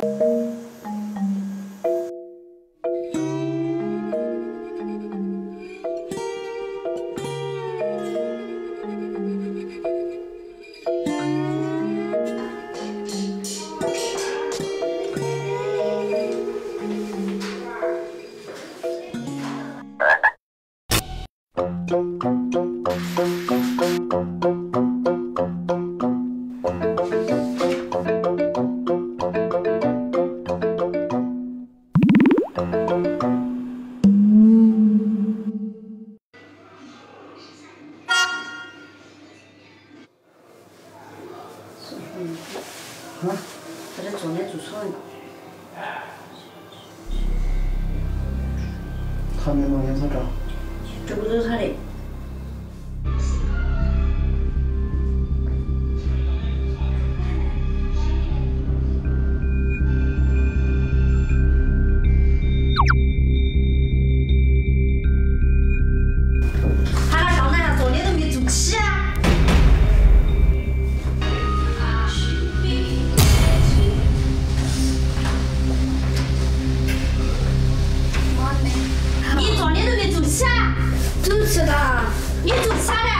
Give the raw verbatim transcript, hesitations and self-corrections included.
啊？他在昨天做错了。 他没弄检测照。 这不就是他的？ 你昨天都没做起啊！ 做起了。 你做起了。